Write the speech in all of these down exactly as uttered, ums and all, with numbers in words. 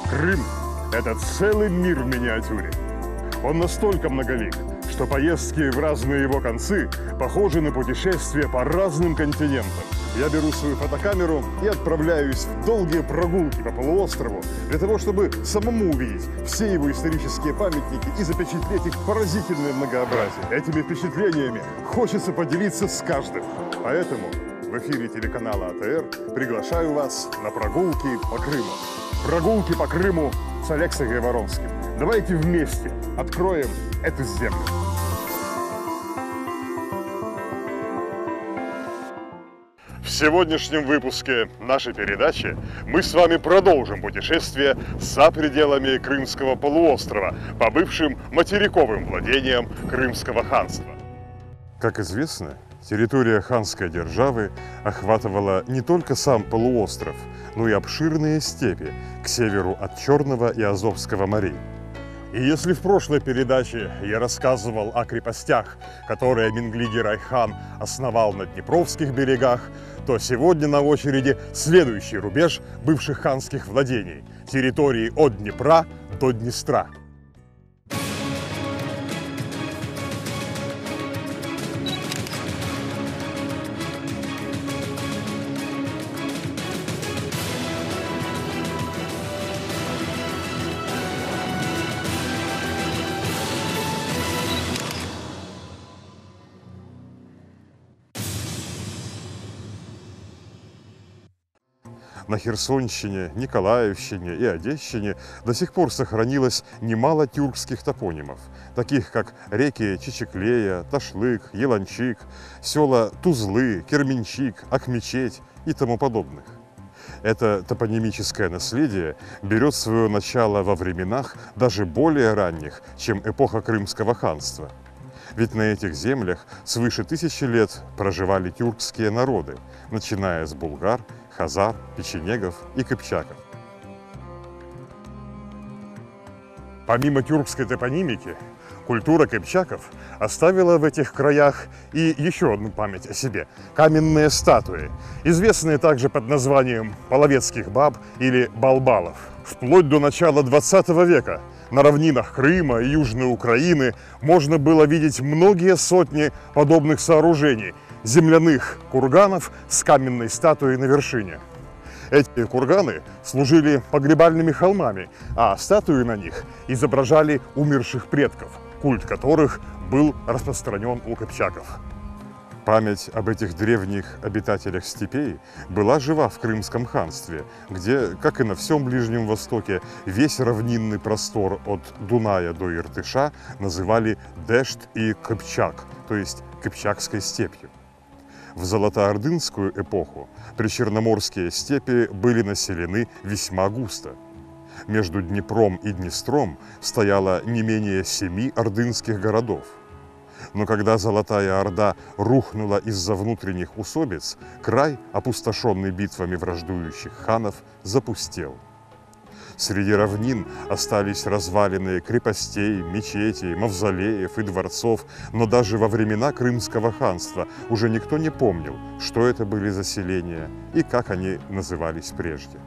Крым – это целый мир в миниатюре. Он настолько многолик, что поездки в разные его концы похожи на путешествия по разным континентам. Я беру свою фотокамеру и отправляюсь в долгие прогулки по полуострову для того, чтобы самому увидеть все его исторические памятники и запечатлеть их поразительное многообразие. Этими впечатлениями хочется поделиться с каждым. Поэтому в эфире телеканала А Т Р приглашаю вас на прогулки по Крыму. Прогулки по Крыму с Алексой Гайворонским. Давайте вместе откроем эту землю. В сегодняшнем выпуске нашей передачи мы с вами продолжим путешествие за пределами Крымского полуострова по бывшим материковым владениям Крымского ханства. Как известно, территория ханской державы охватывала не только сам полуостров, но и обширные степи к северу от Черного и Азовского морей. И если в прошлой передаче я рассказывал о крепостях, которые Минглигий-Рай-хан основал на Днепровских берегах, то сегодня на очереди следующий рубеж бывших ханских владений – территории от Днепра до Днестра. На Херсонщине, Николаевщине и Одещине до сих пор сохранилось немало тюркских топонимов, таких как реки Чичеклея, Ташлык, Еланчик, села Тузлы, Керменчик, Акмечеть и тому подобных. Это топонимическое наследие берет свое начало во временах даже более ранних, чем эпоха Крымского ханства. Ведь на этих землях свыше тысячи лет проживали тюркские народы, начиная с булгар, хазар, печенегов и кыпчаков. Помимо тюркской топонимики, культура кыпчаков оставила в этих краях и еще одну память о себе – каменные статуи, известные также под названием половецких баб или балбалов. Вплоть до начала двадцатого века на равнинах Крыма и Южной Украины можно было видеть многие сотни подобных сооружений – земляных курганов с каменной статуей на вершине. Эти курганы служили погребальными холмами, а статуи на них изображали умерших предков, культ которых был распространен у кыпчаков. Память об этих древних обитателях степей была жива в Крымском ханстве, где, как и на всем Ближнем Востоке, весь равнинный простор от Дуная до Иртыша называли Дешт и Кыпчак, то есть Кыпчакской степью. В золотоордынскую эпоху причерноморские степи были населены весьма густо. Между Днепром и Днестром стояло не менее семи ордынских городов. Но когда Золотая Орда рухнула из-за внутренних усобиц, край, опустошенный битвами враждующих ханов, запустел. Среди равнин остались развалины крепостей, мечетей, мавзолеев и дворцов, но даже во времена Крымского ханства уже никто не помнил, что это были за селения и как они назывались прежде.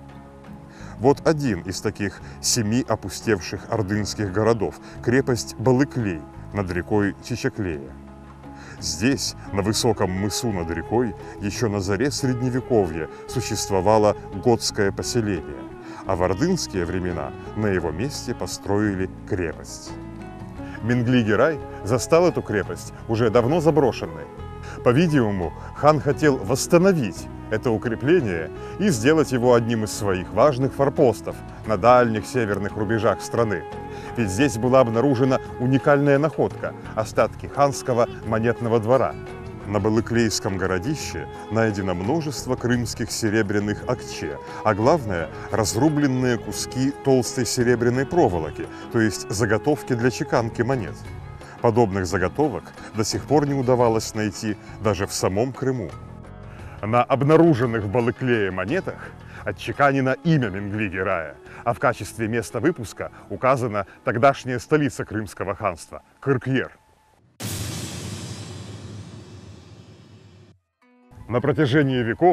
Вот один из таких семи опустевших ордынских городов – крепость Балыклей над рекой Чичеклея. Здесь, на высоком мысу над рекой, еще на заре Средневековья существовало готское поселение, а в ордынские времена на его месте построили крепость. Минглигий-Рай застал эту крепость уже давно заброшенной. По-видимому, хан хотел восстановить это укрепление и сделать его одним из своих важных форпостов на дальних северных рубежах страны. Ведь здесь была обнаружена уникальная находка – остатки ханского монетного двора. На Балыклейском городище найдено множество крымских серебряных акче, а главное – разрубленные куски толстой серебряной проволоки, то есть заготовки для чеканки монет. Подобных заготовок до сих пор не удавалось найти даже в самом Крыму. На обнаруженных в Балыклее монетах отчеканено имя Минглигий-Рая, а в качестве места выпуска указана тогдашняя столица Крымского ханства – Кыркьер. На протяжении веков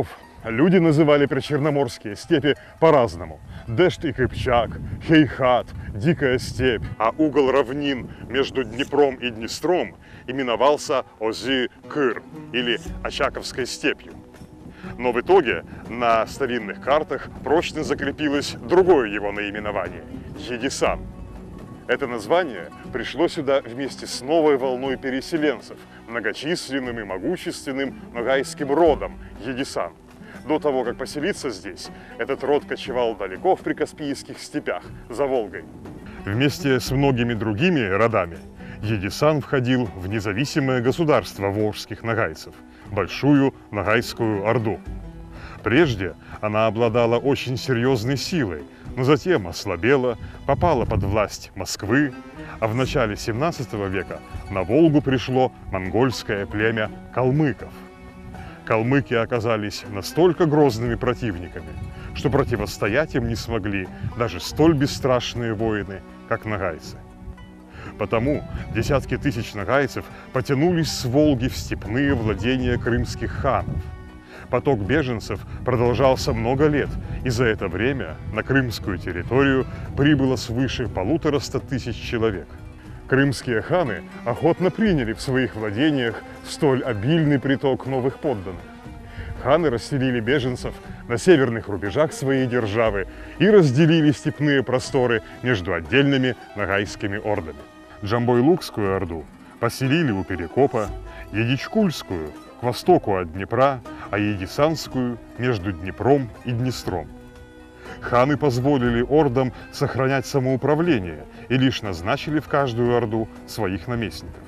Люди называли причерноморские степи по-разному. Дешт и Кыпчак, Хейхат, Дикая степь. А угол равнин между Днепром и Днестром именовался Ози-Кыр или Очаковской степью. Но в итоге на старинных картах прочно закрепилось другое его наименование – Едисан. Это название пришло сюда вместе с новой волной переселенцев, многочисленным и могущественным ногайским родом Едисан. До того, как поселиться здесь, этот род кочевал далеко в прикаспийских степях, за Волгой. Вместе с многими другими родами Едисан входил в независимое государство волжских ногайцев – Большую Ногайскую Орду. Прежде она обладала очень серьезной силой, но затем ослабела, попала под власть Москвы, а в начале семнадцатого века на Волгу пришло монгольское племя калмыков. Калмыки оказались настолько грозными противниками, что противостоять им не смогли даже столь бесстрашные воины, как ногайцы. Потому десятки тысяч ногайцев потянулись с Волги в степные владения крымских ханов. Поток беженцев продолжался много лет, и за это время на крымскую территорию прибыло свыше полутораста тысяч человек. Крымские ханы охотно приняли в своих владениях столь обильный приток новых подданных. Ханы расселили беженцев на северных рубежах своей державы и разделили степные просторы между отдельными ногайскими ордами. Джамбой-Лукскую орду поселили у Перекопа, Едичкульскую к востоку от Днепра, а Едисанскую между Днепром и Днестром. Ханы позволили ордам сохранять самоуправление и лишь назначили в каждую орду своих наместников.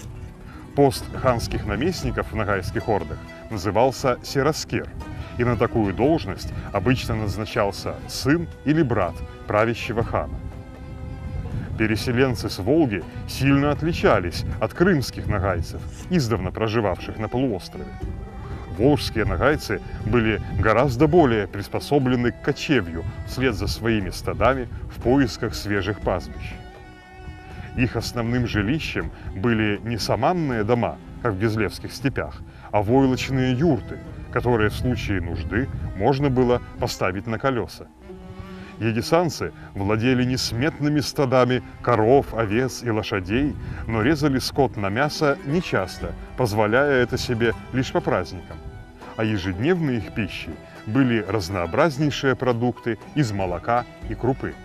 Пост ханских наместников в ногайских ордах назывался сераскер, и на такую должность обычно назначался сын или брат правящего хана. Переселенцы с Волги сильно отличались от крымских ногайцев, издавна проживавших на полуострове. Волжские ногайцы были гораздо более приспособлены к кочевью вслед за своими стадами в поисках свежих пастбищ. Их основным жилищем были не саманные дома, как в Гизлевских степях, а войлочные юрты, которые в случае нужды можно было поставить на колеса. Едисанцы владели несметными стадами коров, овец и лошадей, но резали скот на мясо нечасто, позволяя это себе лишь по праздникам. А ежедневной их пищей были разнообразнейшие продукты из молока и крупы.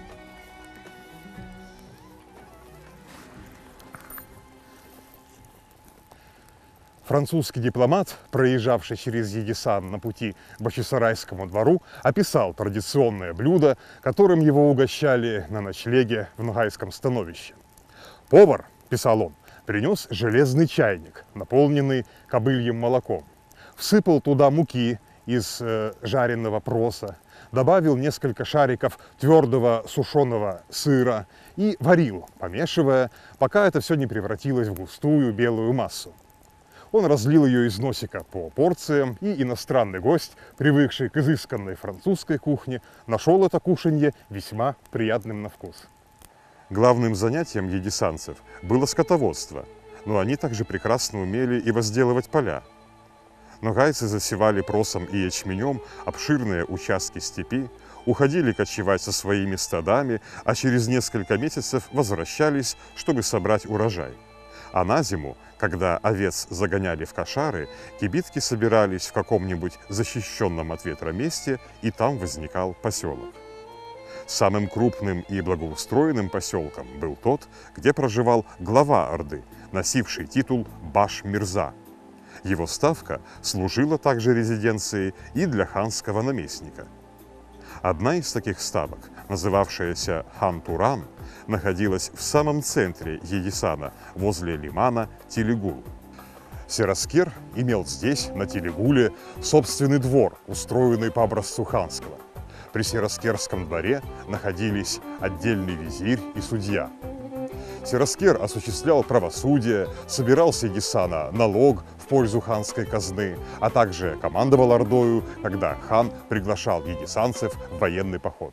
Французский дипломат, проезжавший через Едисан на пути к Бахчисарайскому двору, описал традиционное блюдо, которым его угощали на ночлеге в ногайском становище. «Повар, — писал он, — принес железный чайник, наполненный кобыльем молоком, всыпал туда муки из э, жареного проса, добавил несколько шариков твердого сушеного сыра и варил, помешивая, пока это все не превратилось в густую белую массу. Он разлил ее из носика по порциям, и иностранный гость, привыкший к изысканной французской кухне, нашел это кушанье весьма приятным на вкус». Главным занятием едисанцев было скотоводство, но они также прекрасно умели и возделывать поля. Ногайцы засевали просом и ячменем обширные участки степи, уходили кочевать со своими стадами, а через несколько месяцев возвращались, чтобы собрать урожай. А на зиму, когда овец загоняли в кошары, кибитки собирались в каком-нибудь защищенном от ветра месте, и там возникал поселок. Самым крупным и благоустроенным поселком был тот, где проживал глава Орды, носивший титул Баш-Мирза. Его ставка служила также резиденцией и для ханского наместника. Одна из таких ставок, называвшаяся Хан-Туран, находилась в самом центре Едисана, возле лимана Тилигул. Сераскер имел здесь, на Тилигуле, собственный двор, устроенный по образцу ханского. При Сераскерском дворе находились отдельный визирь и судья. Сераскер осуществлял правосудие, собирал с Едисана налог в пользу ханской казны, а также командовал ордою, когда хан приглашал едисанцев в военный поход.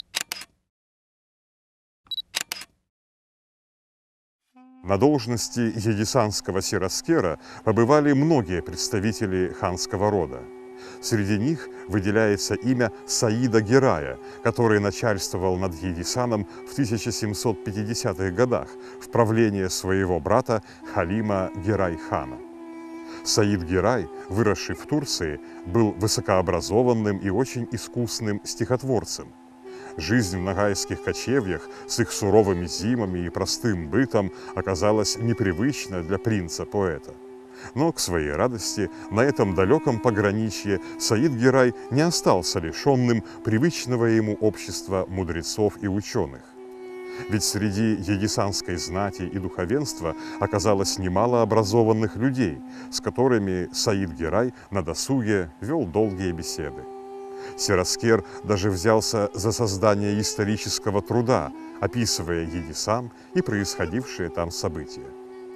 На должности едисанского сераскера побывали многие представители ханского рода. Среди них выделяется имя Саида Герая, который начальствовал над Едисаном в тысяча семьсот пятидесятых годах в правление своего брата Халима Герай-хана. Саид Герай, выросший в Турции, был высокообразованным и очень искусным стихотворцем. Жизнь в ногайских кочевьях с их суровыми зимами и простым бытом оказалась непривычна для принца-поэта. Но, к своей радости, на этом далеком пограничье Саид Герай не остался лишенным привычного ему общества мудрецов и ученых. Ведь среди едисанской знати и духовенства оказалось немало образованных людей, с которыми Саид Герай на досуге вел долгие беседы. Сираскер даже взялся за создание исторического труда, описывая Едисан и происходившие там события.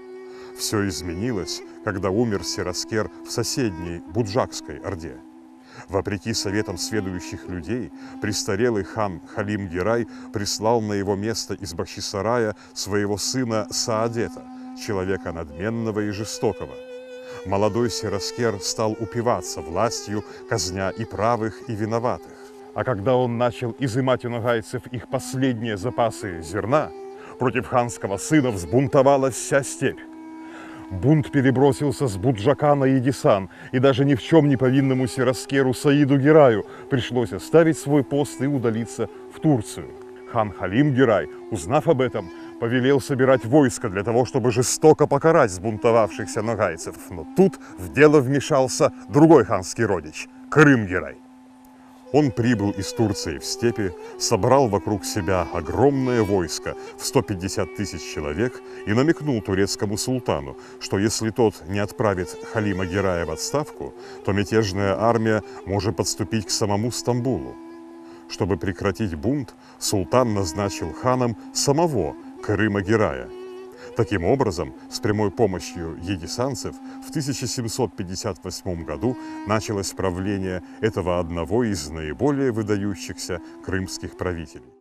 Все изменилось, когда умер Сираскер в соседней Буджакской Орде. Вопреки советам сведущих людей, престарелый хан Халим Герай прислал на его место из Бахчисарая своего сына Саадета, человека надменного и жестокого. Молодой Сираскер стал упиваться властью, казня и правых, и виноватых. А когда он начал изымать у ногайцев их последние запасы зерна, против ханского сына взбунтовалась вся степь. Бунт перебросился с Буджака на Едисан, и даже ни в чем не повинному Сираскеру Саиду Гераю пришлось оставить свой пост и удалиться в Турцию. Хан Халим Герай, узнав об этом, повелел собирать войско для того, чтобы жестоко покарать сбунтовавшихся ногайцев. Но тут в дело вмешался другой ханский родич – Крым Герай. Он прибыл из Турции в степи, собрал вокруг себя огромное войско в сто пятьдесят тысяч человек и намекнул турецкому султану, что если тот не отправит Халима Герая в отставку, то мятежная армия может подступить к самому Стамбулу. Чтобы прекратить бунт, султан назначил ханом самого Крыма Герая. Таким образом, с прямой помощью едисанцев в тысяча семьсот пятьдесят восьмом году началось правление этого одного из наиболее выдающихся крымских правителей.